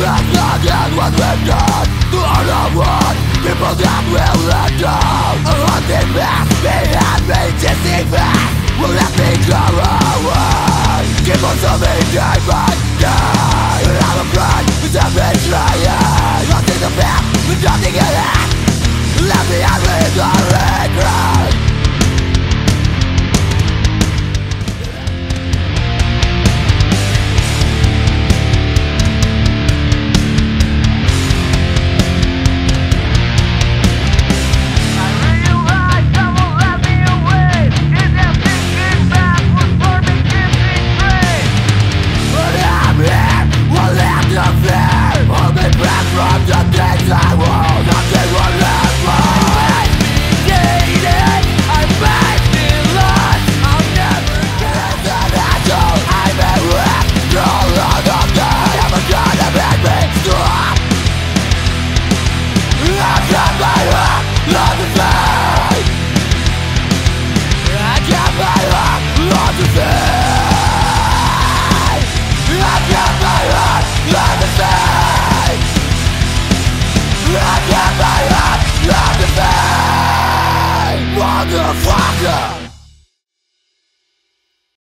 what we've done to all of what people that will let down. A haunted past behind me, distant past will let me go away. Keep on solving day by day, but I'm afraid to betray it. Lost in the path, with nothing ahead. Left behind with the regret. Motherfucker!